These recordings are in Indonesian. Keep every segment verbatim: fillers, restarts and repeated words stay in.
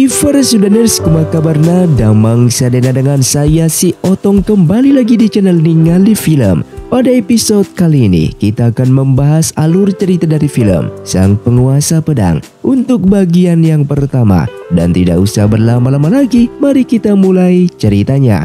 Para Sudaners, kuma kabarna damang sadena dengan saya si Otong kembali lagi di channel Ningali Film. Pada episode kali ini kita akan membahas alur cerita dari film Sang Penguasa Pedang untuk bagian yang pertama. Dan tidak usah berlama-lama lagi, mari kita mulai ceritanya.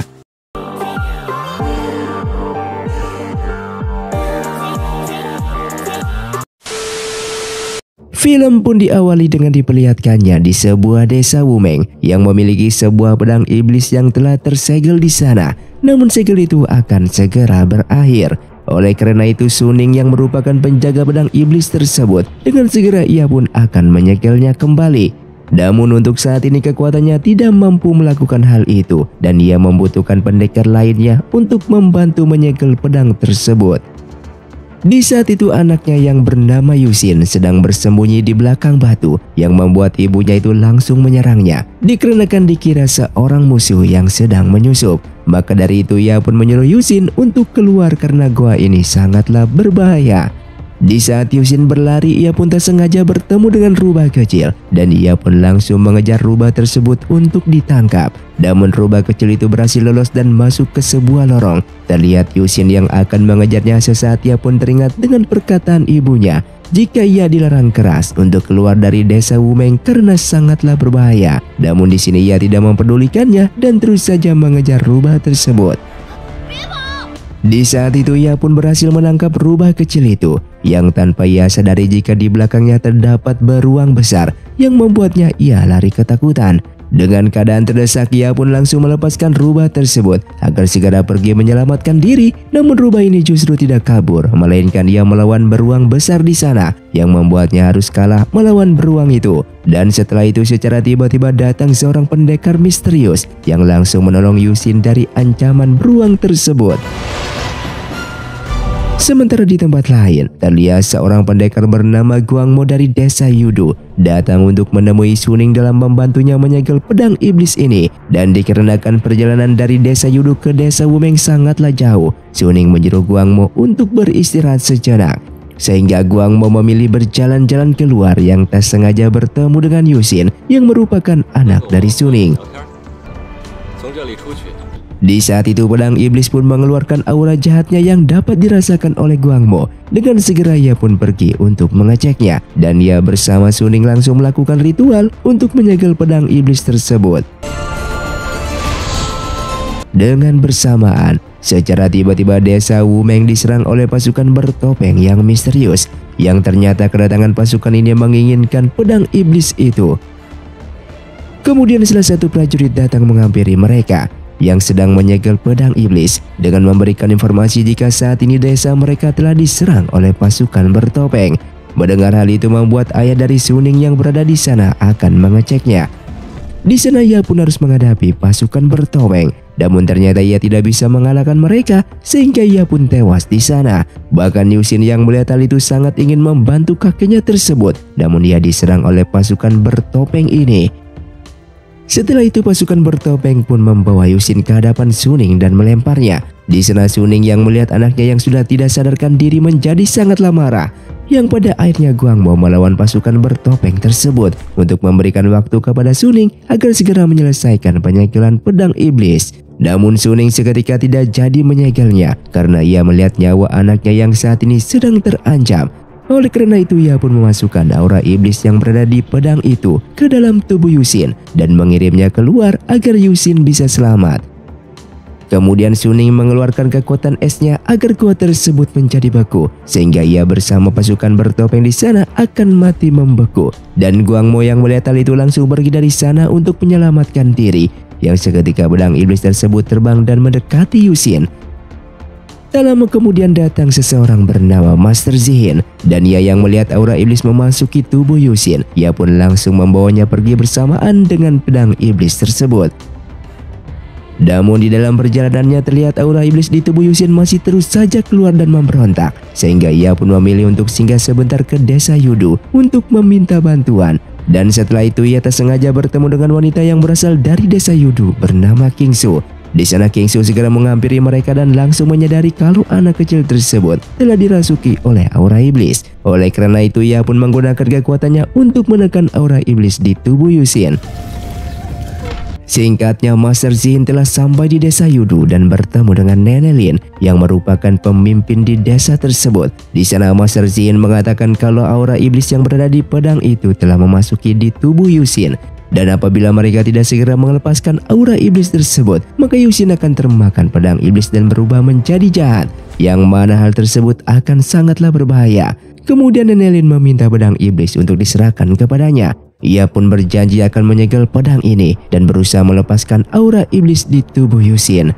Film pun diawali dengan diperlihatkannya di sebuah desa Wumeng yang memiliki sebuah pedang iblis yang telah tersegel di sana. Namun segel itu akan segera berakhir. Oleh karena itu Suning yang merupakan penjaga pedang iblis tersebut dengan segera ia pun akan menyegelnya kembali. Namun untuk saat ini kekuatannya tidak mampu melakukan hal itu dan ia membutuhkan pendekar lainnya untuk membantu menyegel pedang tersebut. Di saat itu anaknya yang bernama Yusin sedang bersembunyi di belakang batu yang membuat ibunya itu langsung menyerangnya dikarenakan dikira seorang musuh yang sedang menyusup. Maka dari itu ia pun menyuruh Yusin untuk keluar karena gua ini sangatlah berbahaya. Di saat Yusin berlari ia pun tak sengaja bertemu dengan rubah kecil dan ia pun langsung mengejar rubah tersebut untuk ditangkap. Namun rubah kecil itu berhasil lolos dan masuk ke sebuah lorong. Terlihat Yusin yang akan mengejarnya sesaat ia pun teringat dengan perkataan ibunya jika ia dilarang keras untuk keluar dari desa Wumeng karena sangatlah berbahaya. Namun di sini ia tidak mempedulikannya dan terus saja mengejar rubah tersebut. Di saat itu ia pun berhasil menangkap rubah kecil itu yang tanpa ia sadari jika di belakangnya terdapat beruang besar yang membuatnya ia lari ketakutan. Dengan keadaan terdesak ia pun langsung melepaskan rubah tersebut agar segera pergi menyelamatkan diri. Namun rubah ini justru tidak kabur melainkan ia melawan beruang besar di sana yang membuatnya harus kalah melawan beruang itu. Dan setelah itu secara tiba-tiba datang seorang pendekar misterius yang langsung menolong Yusin dari ancaman beruang tersebut. Sementara di tempat lain, terlihat seorang pendekar bernama Guangmo dari desa Yudu datang untuk menemui Suning dalam membantunya menyegel pedang iblis ini. Dan dikarenakan perjalanan dari desa Yudu ke desa Wumeng sangatlah jauh, Suning menyuruh Guangmo untuk beristirahat sejenak. Sehingga Guangmo memilih berjalan-jalan keluar yang tak sengaja bertemu dengan Yusin yang merupakan anak dari Suning. Di saat itu pedang iblis pun mengeluarkan aura jahatnya yang dapat dirasakan oleh Guangmo. Dengan segera ia pun pergi untuk mengeceknya dan ia bersama Suning langsung melakukan ritual untuk menyegel pedang iblis tersebut. Dengan bersamaan, secara tiba-tiba desa Wumeng diserang oleh pasukan bertopeng yang misterius yang ternyata kedatangan pasukan ini menginginkan pedang iblis itu. Kemudian salah satu prajurit datang menghampiri mereka yang sedang menyegel pedang iblis dengan memberikan informasi jika saat ini desa mereka telah diserang oleh pasukan bertopeng. Mendengar hal itu membuat ayah dari Suning yang berada di sana akan mengeceknya. Di sana ia pun harus menghadapi pasukan bertopeng, namun ternyata ia tidak bisa mengalahkan mereka sehingga ia pun tewas di sana. Bahkan Yusin yang melihat hal itu sangat ingin membantu kakeknya tersebut, namun ia diserang oleh pasukan bertopeng ini. Setelah itu pasukan bertopeng pun membawa Yusin ke hadapan Suning dan melemparnya. Di sana Suning yang melihat anaknya yang sudah tidak sadarkan diri menjadi sangatlah marah. Yang pada akhirnya Guangmo melawan pasukan bertopeng tersebut untuk memberikan waktu kepada Suning agar segera menyelesaikan penyegelan pedang iblis. Namun Suning seketika tidak jadi menyegelnya karena ia melihat nyawa anaknya yang saat ini sedang terancam. Oleh karena itu ia pun memasukkan aura iblis yang berada di pedang itu ke dalam tubuh Yusin dan mengirimnya keluar agar Yusin bisa selamat. Kemudian Suning mengeluarkan kekuatan esnya agar kuat tersebut menjadi beku sehingga ia bersama pasukan bertopeng di sana akan mati membeku. Dan Guangmo yang melihat hal itu langsung pergi dari sana untuk menyelamatkan diri. Yang seketika pedang iblis tersebut terbang dan mendekati Yusin. Tak lama kemudian datang seseorang bernama Master Zihin dan ia yang melihat aura iblis memasuki tubuh Yusin. Ia pun langsung membawanya pergi bersamaan dengan pedang iblis tersebut. Namun di dalam perjalanannya terlihat aura iblis di tubuh Yusin masih terus saja keluar dan memberontak. Sehingga ia pun memilih untuk singgah sebentar ke desa Yudu untuk meminta bantuan. Dan setelah itu ia tak sengaja bertemu dengan wanita yang berasal dari desa Yudu bernama Kingsu. Di sana Kingsu segera menghampiri mereka dan langsung menyadari kalau anak kecil tersebut telah dirasuki oleh aura iblis. Oleh karena itu ia pun menggunakan kekuatannya untuk menekan aura iblis di tubuh Yusin. Singkatnya, Master Zin telah sampai di desa Yudu dan bertemu dengan Nenek Lin yang merupakan pemimpin di desa tersebut. Di sana Master Zin mengatakan kalau aura iblis yang berada di pedang itu telah memasuki di tubuh Yusin. Dan apabila mereka tidak segera melepaskan aura iblis tersebut, maka Yusin akan termakan pedang iblis dan berubah menjadi jahat, yang mana hal tersebut akan sangatlah berbahaya. Kemudian Nenek Lin meminta pedang iblis untuk diserahkan kepadanya. Ia pun berjanji akan menyegel pedang ini dan berusaha melepaskan aura iblis di tubuh Yusin.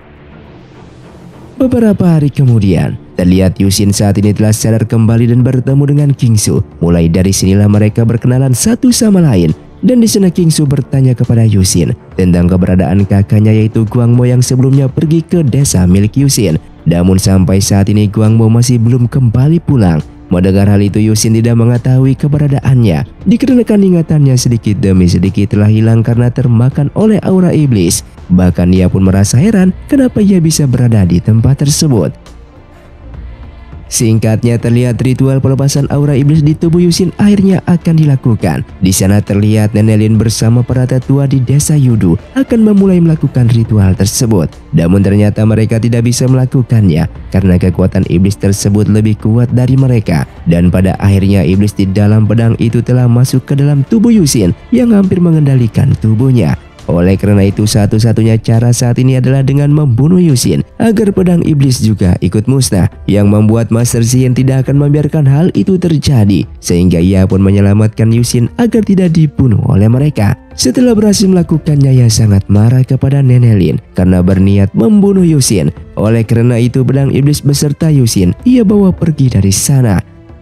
Beberapa hari kemudian, terlihat Yusin saat ini telah sadar kembali dan bertemu dengan Kingsu. Mulai dari sinilah mereka berkenalan satu sama lain. Dan di sana Kingsu bertanya kepada Yusin tentang keberadaan kakaknya yaitu Guangmo yang sebelumnya pergi ke desa milik Yusin. Namun sampai saat ini Guangmo masih belum kembali pulang. Mendengar hal itu, Yusin tidak mengetahui keberadaannya, dikarenakan ingatannya sedikit demi sedikit telah hilang karena termakan oleh aura iblis. Bahkan ia pun merasa heran kenapa ia bisa berada di tempat tersebut. Singkatnya, terlihat ritual pelepasan aura iblis di tubuh Yusin akhirnya akan dilakukan. Di sana terlihat Nenek Lin bersama para tetua di desa Yudu akan memulai melakukan ritual tersebut. Namun ternyata mereka tidak bisa melakukannya karena kekuatan iblis tersebut lebih kuat dari mereka. Dan pada akhirnya iblis di dalam pedang itu telah masuk ke dalam tubuh Yusin yang hampir mengendalikan tubuhnya. Oleh karena itu, satu-satunya cara saat ini adalah dengan membunuh Yusin agar pedang iblis juga ikut musnah, yang membuat Master Zin tidak akan membiarkan hal itu terjadi, sehingga ia pun menyelamatkan Yusin agar tidak dibunuh oleh mereka. Setelah berhasil melakukannya, ia sangat marah kepada Nenek Lin karena berniat membunuh Yusin. Oleh karena itu, pedang iblis beserta Yusin ia bawa pergi dari sana.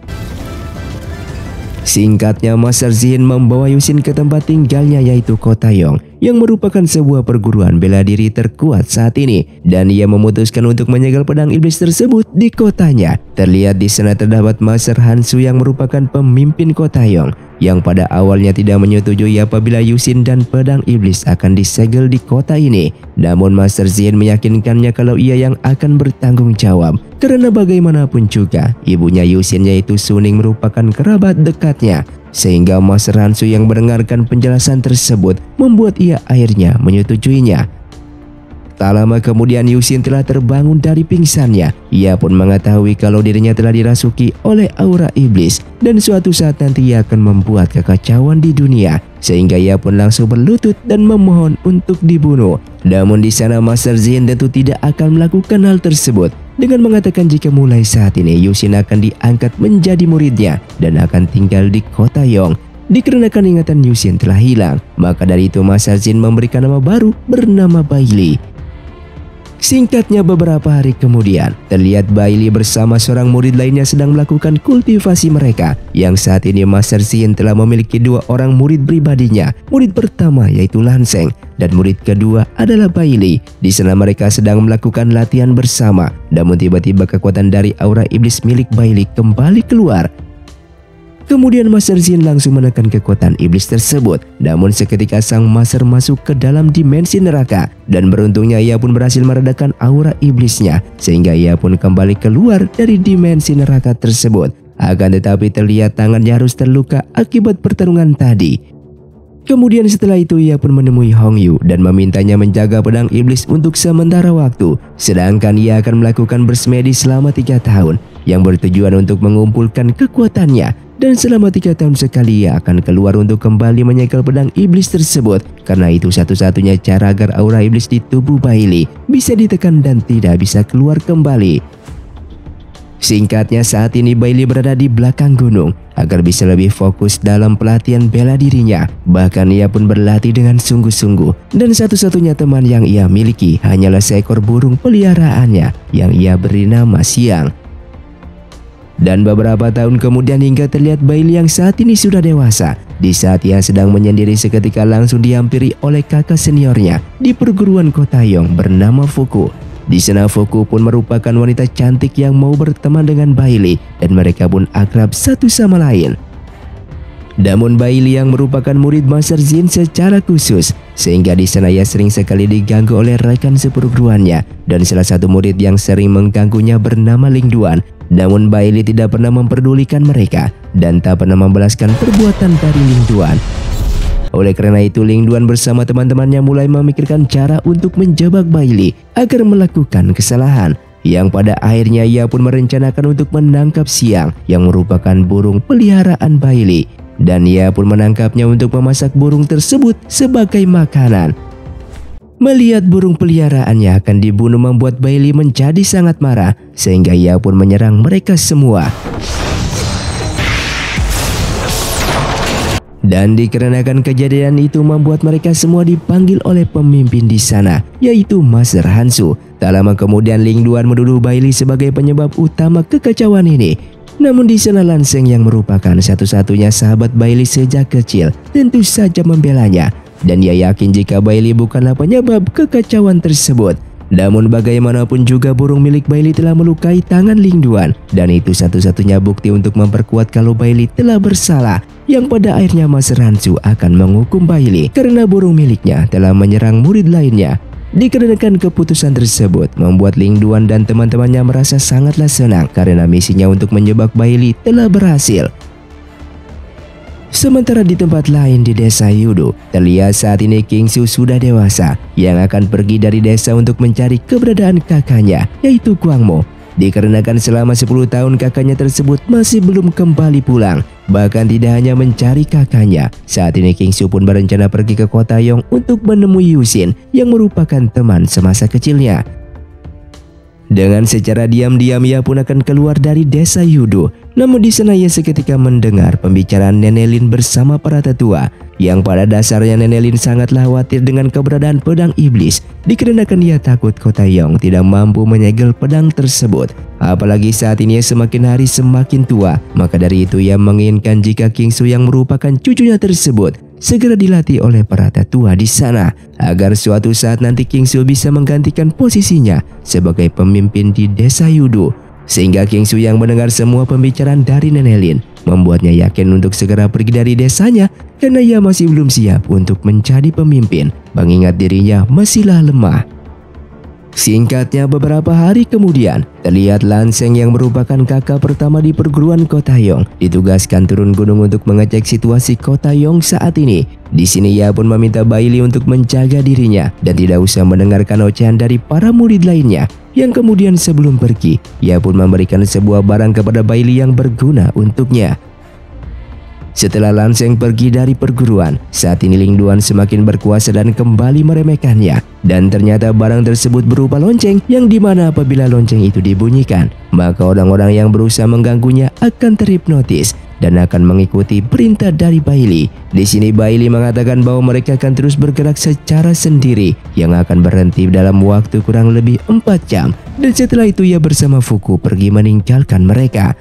Singkatnya, Master Zin membawa Yusin ke tempat tinggalnya yaitu Kota Yong, yang merupakan sebuah perguruan bela diri terkuat saat ini, dan ia memutuskan untuk menyegel pedang iblis tersebut di kotanya. Terlihat di sana terdapat Master Hansu yang merupakan pemimpin Kota Yong, yang pada awalnya tidak menyetujui apabila Yusin dan pedang iblis akan disegel di kota ini. Namun Master Zin meyakinkannya kalau ia yang akan bertanggung jawab, karena bagaimanapun juga ibunya Yusin yaitu Suning merupakan kerabat dekatnya. Sehingga Master Hansu yang mendengarkan penjelasan tersebut membuat ia akhirnya menyetujuinya. Tak lama kemudian Yusin telah terbangun dari pingsannya. Ia pun mengetahui kalau dirinya telah dirasuki oleh aura iblis dan suatu saat nanti ia akan membuat kekacauan di dunia, sehingga ia pun langsung berlutut dan memohon untuk dibunuh. Namun di sana Master Zin tentu tidak akan melakukan hal tersebut, dengan mengatakan jika mulai saat ini Yusin akan diangkat menjadi muridnya dan akan tinggal di Kota Yong. Dikarenakan ingatan Yusin telah hilang, maka dari itu Master Zin memberikan nama baru bernama Bailey. Singkatnya, beberapa hari kemudian terlihat Bailey bersama seorang murid lainnya sedang melakukan kultivasi mereka, yang saat ini Master Zin telah memiliki dua orang murid pribadinya. Murid pertama yaitu Lanseng dan murid kedua adalah Bailey. Di sana mereka sedang melakukan latihan bersama, namun tiba-tiba kekuatan dari aura iblis milik Bailey kembali keluar. Kemudian Master Zin langsung menekan kekuatan iblis tersebut. Namun seketika sang master masuk ke dalam dimensi neraka, dan beruntungnya ia pun berhasil meredakan aura iblisnya, sehingga ia pun kembali keluar dari dimensi neraka tersebut. Akan tetapi terlihat tangannya harus terluka akibat pertarungan tadi. Kemudian setelah itu ia pun menemui Hong Yu dan memintanya menjaga pedang iblis untuk sementara waktu, sedangkan ia akan melakukan bersemedi selama tiga tahun yang bertujuan untuk mengumpulkan kekuatannya. Dan selama tiga tahun sekali ia akan keluar untuk kembali menyegel pedang iblis tersebut, karena itu satu-satunya cara agar aura iblis di tubuh Bailey bisa ditekan dan tidak bisa keluar kembali. Singkatnya, saat ini Bailey berada di belakang gunung agar bisa lebih fokus dalam pelatihan bela dirinya. Bahkan ia pun berlatih dengan sungguh-sungguh, dan satu-satunya teman yang ia miliki hanyalah seekor burung peliharaannya yang ia beri nama Siang. Dan beberapa tahun kemudian hingga terlihat Bailey yang saat ini sudah dewasa. Di saat ia sedang menyendiri, seketika langsung dihampiri oleh kakak seniornya di perguruan Kota Yong bernama Fuku. Di sana Fuku pun merupakan wanita cantik yang mau berteman dengan Bailey, dan mereka pun akrab satu sama lain. Namun Bailey yang merupakan murid Master Zin secara khusus, sehingga di sana ia sering sekali diganggu oleh rekan seperguruannya, dan salah satu murid yang sering mengganggunya bernama Ling Duan. Namun Bailey tidak pernah memperdulikan mereka dan tak pernah membalaskan perbuatan dari Ling Duan. Oleh karena itu, Ling Duan bersama teman-temannya mulai memikirkan cara untuk menjebak Bailey agar melakukan kesalahan. Yang pada akhirnya ia pun merencanakan untuk menangkap Xiang yang merupakan burung peliharaan Bailey. Dan ia pun menangkapnya untuk memasak burung tersebut sebagai makanan. Melihat burung peliharaannya akan dibunuh membuat Bailey menjadi sangat marah, sehingga ia pun menyerang mereka semua. Dan dikarenakan kejadian itu membuat mereka semua dipanggil oleh pemimpin di sana, yaitu Master Hansu. Tak lama kemudian Ling Duan menuduh Bailey sebagai penyebab utama kekacauan ini. Namun di sana Lan Xing yang merupakan satu-satunya sahabat Bailey sejak kecil tentu saja membelanya. Dan ia yakin jika Bailey bukanlah penyebab kekacauan tersebut. Namun bagaimanapun juga burung milik Bailey telah melukai tangan Ling Duan. Dan itu satu-satunya bukti untuk memperkuat kalau Bailey telah bersalah. Yang pada akhirnya Master Hansu akan menghukum Bailey karena burung miliknya telah menyerang murid lainnya. Dikarenakan keputusan tersebut membuat Ling Duan dan teman-temannya merasa sangatlah senang karena misinya untuk menjebak Bailey telah berhasil. Sementara di tempat lain di desa Yudu, terlihat saat ini King Su sudah dewasa yang akan pergi dari desa untuk mencari keberadaan kakaknya, yaitu Guang Mo. Dikarenakan selama sepuluh tahun kakaknya tersebut masih belum kembali pulang. Bahkan tidak hanya mencari kakaknya, saat ini King Su pun berencana pergi ke kota Yong untuk menemui Yusin yang merupakan teman semasa kecilnya. Dengan secara diam-diam ia pun akan keluar dari desa Yudu. Namun di sana ia seketika mendengar pembicaraan Nenek Lin bersama para tetua. Yang pada dasarnya Nenek Lin sangatlah khawatir dengan keberadaan pedang iblis. Dikarenakan ia takut kota Yong tidak mampu menyegel pedang tersebut. Apalagi saat ini ia semakin hari semakin tua. Maka dari itu ia menginginkan jika King Su yang merupakan cucunya tersebut segera dilatih oleh para tetua di sana, agar suatu saat nanti King Su bisa menggantikan posisinya sebagai pemimpin di desa Yudu. Sehingga King Su yang mendengar semua pembicaraan dari Nenek Lin membuatnya yakin untuk segera pergi dari desanya karena ia masih belum siap untuk menjadi pemimpin, mengingat dirinya masihlah lemah. Singkatnya beberapa hari kemudian, terlihat Lan Xing yang merupakan kakak pertama di perguruan kota Yong ditugaskan turun gunung untuk mengecek situasi kota Yong saat ini. Di sini ia pun meminta Bailey untuk menjaga dirinya dan tidak usah mendengarkan ocehan dari para murid lainnya. Yang kemudian sebelum pergi, ia pun memberikan sebuah barang kepada Bailey yang berguna untuknya. Setelah Lan Xing pergi dari perguruan, saat ini Ling Duan semakin berkuasa dan kembali meremehkannya. Dan ternyata barang tersebut berupa lonceng yang dimana apabila lonceng itu dibunyikan, maka orang-orang yang berusaha mengganggunya akan terhipnotis dan akan mengikuti perintah dari Bailey. Di sini Bailey mengatakan bahwa mereka akan terus bergerak secara sendiri yang akan berhenti dalam waktu kurang lebih empat jam. Dan setelah itu ia bersama Fuku pergi meninggalkan mereka.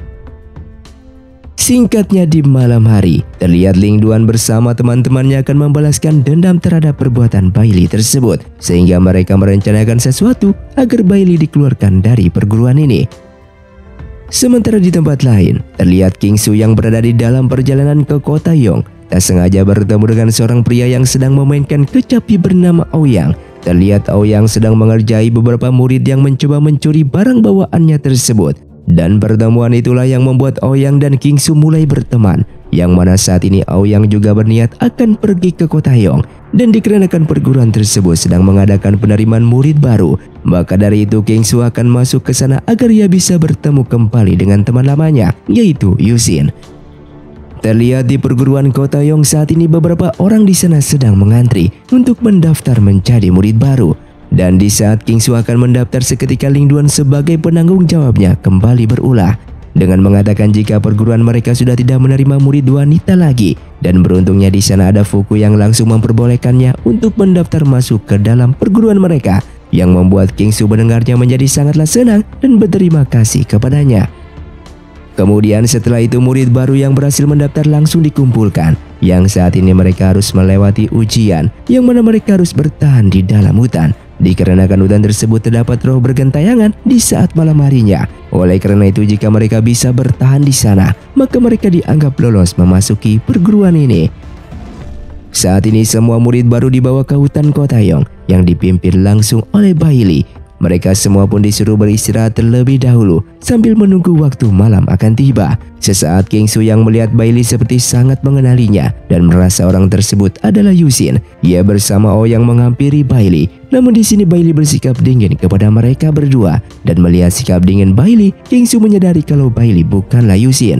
Singkatnya di malam hari, terlihat Ling Duan bersama teman-temannya akan membalaskan dendam terhadap perbuatan Bailey tersebut. Sehingga mereka merencanakan sesuatu agar Bailey dikeluarkan dari perguruan ini. Sementara di tempat lain, terlihat King Su yang berada di dalam perjalanan ke kota Yong tak sengaja bertemu dengan seorang pria yang sedang memainkan kecapi bernama Aoyang. Terlihat Aoyang sedang mengerjai beberapa murid yang mencoba mencuri barang bawaannya tersebut. Dan pertemuan itulah yang membuat Aoyang dan King Su mulai berteman, yang mana saat ini Aoyang juga berniat akan pergi ke kota Yong. Dan dikarenakan perguruan tersebut sedang mengadakan penerimaan murid baru, maka dari itu King Su akan masuk ke sana agar ia bisa bertemu kembali dengan teman lamanya, yaitu Yusin. Terlihat di perguruan kota Yong saat ini beberapa orang di sana sedang mengantri untuk mendaftar menjadi murid baru. Dan di saat King Su akan mendaftar, seketika Ling Duan sebagai penanggung jawabnya kembali berulah dengan mengatakan jika perguruan mereka sudah tidak menerima murid wanita lagi. Dan beruntungnya di sana ada Fuku yang langsung memperbolehkannya untuk mendaftar masuk ke dalam perguruan mereka, yang membuat King Su mendengarnya menjadi sangatlah senang dan berterima kasih kepadanya. Kemudian setelah itu murid baru yang berhasil mendaftar langsung dikumpulkan, yang saat ini mereka harus melewati ujian yang mana mereka harus bertahan di dalam hutan. Dikarenakan hutan tersebut terdapat roh bergentayangan di saat malam harinya. Oleh karena itu jika mereka bisa bertahan di sana, maka mereka dianggap lolos memasuki perguruan ini. Saat ini semua murid baru dibawa ke hutan kota Yong yang dipimpin langsung oleh Bailey. Mereka semua pun disuruh beristirahat terlebih dahulu sambil menunggu waktu malam akan tiba. Sesaat King Su yang melihat Bailey seperti sangat mengenalinya dan merasa orang tersebut adalah Yusin. Ia bersama Ouyang menghampiri Bailey. Namun di sini Bailey bersikap dingin kepada mereka berdua, dan melihat sikap dingin Bailey, King Su menyadari kalau Bailey bukanlah Yusin.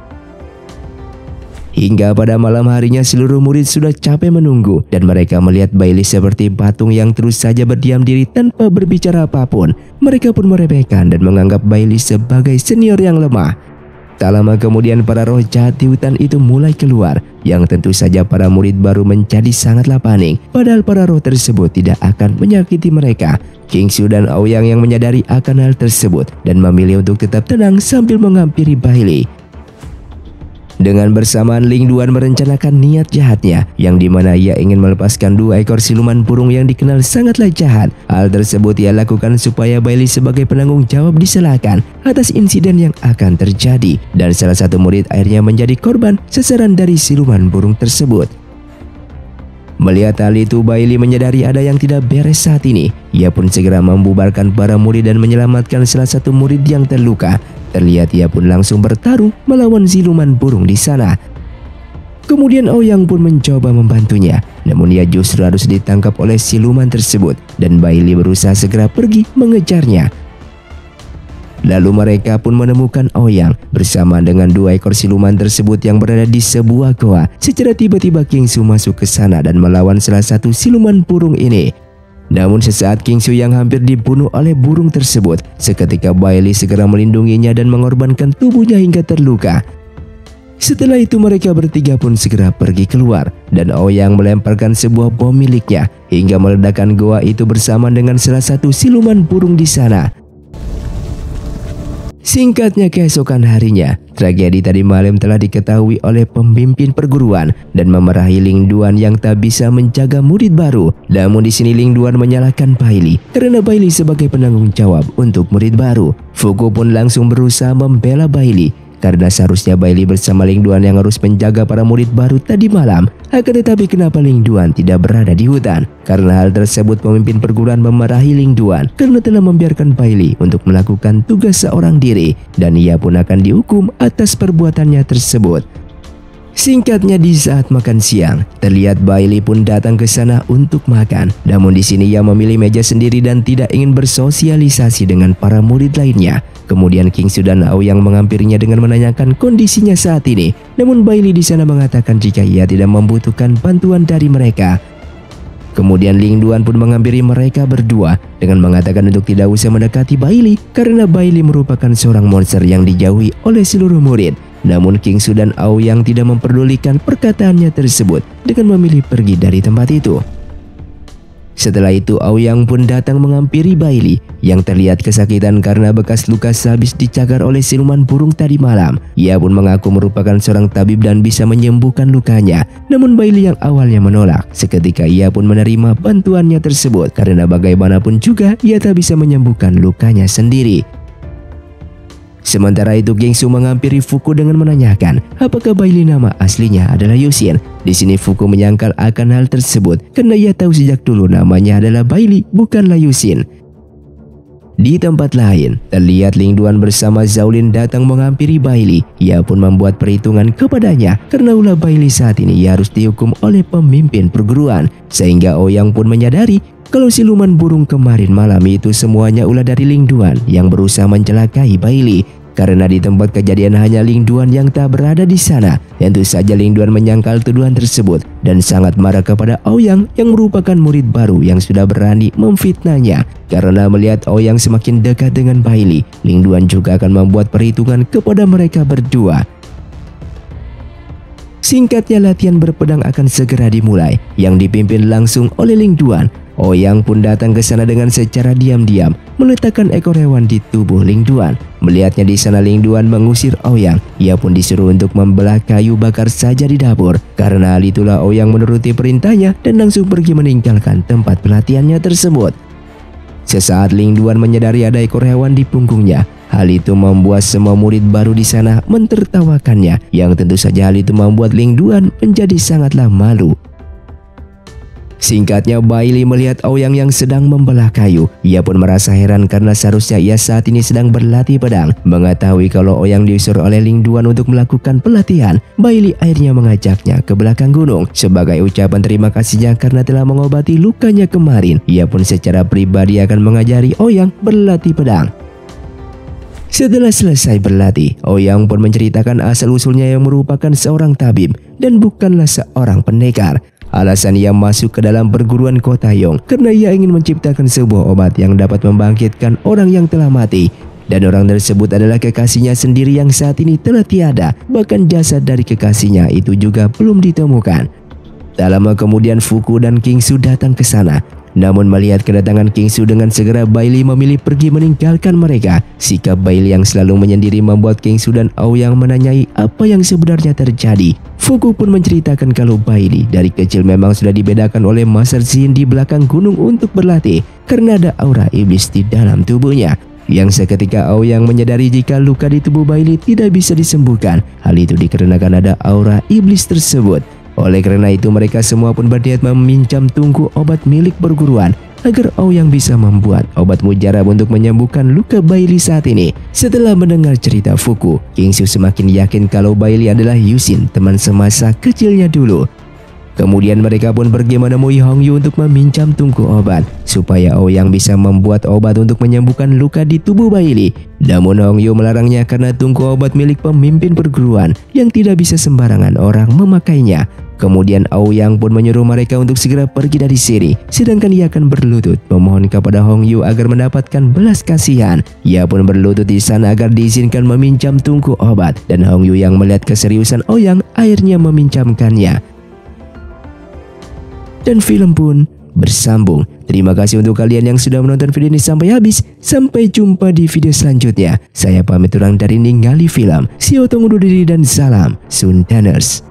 Hingga pada malam harinya seluruh murid sudah capek menunggu dan mereka melihat Bailey seperti patung yang terus saja berdiam diri tanpa berbicara apapun. Mereka pun meremehkan dan menganggap Bailey sebagai senior yang lemah. Tak lama kemudian para roh jahat di hutan itu mulai keluar, yang tentu saja para murid baru menjadi sangatlah panik. Padahal para roh tersebut tidak akan menyakiti mereka. King Su dan Ouyang yang menyadari akan hal tersebut dan memilih untuk tetap tenang sambil menghampiri Bailey. Dengan bersamaan Ling Duan merencanakan niat jahatnya, yang dimana ia ingin melepaskan dua ekor siluman burung yang dikenal sangatlah jahat. Hal tersebut ia lakukan supaya Bailey sebagai penanggung jawab disalahkan atas insiden yang akan terjadi, dan salah satu murid akhirnya menjadi korban sasaran dari siluman burung tersebut. Melihat hal itu, Bailey menyadari ada yang tidak beres saat ini. Ia pun segera membubarkan para murid dan menyelamatkan salah satu murid yang terluka. Terlihat ia pun langsung bertarung melawan siluman burung di sana. Kemudian Ouyang pun mencoba membantunya, namun ia justru harus ditangkap oleh siluman tersebut dan Bailey berusaha segera pergi mengejarnya. Lalu mereka pun menemukan Ouyang bersama dengan dua ekor siluman tersebut yang berada di sebuah goa. Secara tiba-tiba King Su masuk ke sana dan melawan salah satu siluman burung ini. Namun sesaat King Su yang hampir dibunuh oleh burung tersebut, seketika Bailey segera melindunginya dan mengorbankan tubuhnya hingga terluka. Setelah itu mereka bertiga pun segera pergi keluar dan Ouyang melemparkan sebuah bom miliknya hingga meledakkan goa itu bersama dengan salah satu siluman burung di sana. Singkatnya, keesokan harinya, tragedi tadi malam telah diketahui oleh pemimpin perguruan dan memarahi Ling Duan yang tak bisa menjaga murid baru. Namun di sini Ling Duan menyalahkan Bailey karena Bailey sebagai penanggung jawab untuk murid baru. Fuku pun langsung berusaha membela Bailey karena seharusnya Bailey bersama Ling Duan yang harus menjaga para murid baru tadi malam. Akan tetapi kenapa Ling Duan tidak berada di hutan? Karena hal tersebut pemimpin perguruan memarahi Ling Duan karena telah membiarkan Bailey untuk melakukan tugas seorang diri dan ia pun akan dihukum atas perbuatannya tersebut. Singkatnya, di saat makan siang, terlihat Bailey pun datang ke sana untuk makan. Namun di sini ia memilih meja sendiri dan tidak ingin bersosialisasi dengan para murid lainnya. Kemudian King Su dan Ouyang menghampirinya dengan menanyakan kondisinya saat ini. Namun Bailey di sana mengatakan jika ia tidak membutuhkan bantuan dari mereka. Kemudian Ling Duan pun menghampiri mereka berdua dengan mengatakan untuk tidak usah mendekati Bailey karena Bailey merupakan seorang monster yang dijauhi oleh seluruh murid. Namun King Su dan Ouyang tidak memperdulikan perkataannya tersebut dengan memilih pergi dari tempat itu. Setelah itu Ouyang pun datang menghampiri Bailey yang terlihat kesakitan karena bekas luka sehabis dicakar oleh siluman burung tadi malam. Ia pun mengaku merupakan seorang tabib dan bisa menyembuhkan lukanya. Namun Bailey yang awalnya menolak, seketika ia pun menerima bantuannya tersebut karena bagaimanapun juga ia tak bisa menyembuhkan lukanya sendiri. Sementara itu King Su menghampiri Fuku dengan menanyakan apakah Bailey nama aslinya adalah Yusin. Di sini Fuku menyangkal akan hal tersebut karena ia tahu sejak dulu namanya adalah Bailey, bukanlah Yusin. Di tempat lain, terlihat Ling Duan bersama Shaolin datang menghampiri Bailey. Ia pun membuat perhitungan kepadanya karena ulah Bailey saat ini ia harus dihukum oleh pemimpin perguruan. Sehingga Ouyang pun menyadari kalau siluman burung kemarin malam itu semuanya ulah dari Ling Duan yang berusaha mencelakai Bailey. Karena di tempat kejadian hanya Ling Duan yang tak berada di sana. Tentu saja Ling Duan menyangkal tuduhan tersebut dan sangat marah kepada Ouyang yang merupakan murid baru yang sudah berani memfitnahnya. Karena melihat Ouyang semakin dekat dengan Bailey, Ling Duan juga akan membuat perhitungan kepada mereka berdua. Singkatnya, latihan berpedang akan segera dimulai yang dipimpin langsung oleh Ling Duan. Ouyang pun datang ke sana dengan secara diam-diam meletakkan ekor hewan di tubuh Ling Duan. Melihatnya di sana, Ling Duan mengusir Ouyang. Ia pun disuruh untuk membelah kayu bakar saja di dapur. Karena hal itulah Ouyang menuruti perintahnya dan langsung pergi meninggalkan tempat pelatihannya tersebut. Sesaat Ling Duan menyadari ada ekor hewan di punggungnya. Hal itu membuat semua murid baru di sana mentertawakannya, yang tentu saja hal itu membuat Ling Duan menjadi sangatlah malu. Singkatnya, Bailey melihat Aoyang yang sedang membelah kayu. Ia pun merasa heran karena seharusnya ia saat ini sedang berlatih pedang. Mengetahui kalau Aoyang disuruh oleh Ling Duan untuk melakukan pelatihan, Bailey akhirnya mengajaknya ke belakang gunung. Sebagai ucapan terima kasihnya karena telah mengobati lukanya kemarin, ia pun secara pribadi akan mengajari Aoyang berlatih pedang. Setelah selesai berlatih, Aoyang pun menceritakan asal-usulnya yang merupakan seorang tabib dan bukanlah seorang pendekar. Alasan ia masuk ke dalam perguruan Kota Yong karena ia ingin menciptakan sebuah obat yang dapat membangkitkan orang yang telah mati. Dan orang tersebut adalah kekasihnya sendiri yang saat ini telah tiada. Bahkan jasad dari kekasihnya itu juga belum ditemukan. Tak lama kemudian Fuku dan Kingsu datang ke sana. Namun melihat kedatangan Kingsu dengan segera Bailey memilih pergi meninggalkan mereka. Sikap Bailey yang selalu menyendiri membuat Kingsu dan Aoyang menanyai apa yang sebenarnya terjadi. Fuku pun menceritakan kalau Bailey dari kecil memang sudah dibedakan oleh Master Zin di belakang gunung untuk berlatih karena ada aura iblis di dalam tubuhnya. Yang seketika Aoyang menyadari jika luka di tubuh Bailey tidak bisa disembuhkan. Hal itu dikarenakan ada aura iblis tersebut. Oleh karena itu mereka semua pun berniat meminjam tungku obat milik perguruan agar Aoyang bisa membuat obat mujarab untuk menyembuhkan luka Bailey saat ini. Setelah mendengar cerita Fuku, Kingsu semakin yakin kalau Bailey adalah Yusin, teman semasa kecilnya dulu. Kemudian mereka pun pergi menemui Hongyu untuk meminjam tungku obat supaya Aoyang bisa membuat obat untuk menyembuhkan luka di tubuh Bailey. Namun Hongyu melarangnya karena tungku obat milik pemimpin perguruan yang tidak bisa sembarangan orang memakainya. Kemudian Aoyang pun menyuruh mereka untuk segera pergi dari sini, sedangkan ia akan berlutut memohon kepada Hongyu agar mendapatkan belas kasihan. Ia pun berlutut di sana agar diizinkan meminjam tungku obat, dan Hongyu yang melihat keseriusan Aoyang akhirnya meminjamkannya. Dan film pun bersambung. Terima kasih untuk kalian yang sudah menonton video ini sampai habis. Sampai jumpa di video selanjutnya. Saya pamit orang dari Ningali Film. See you, tunggu diri dan salam Sundaners.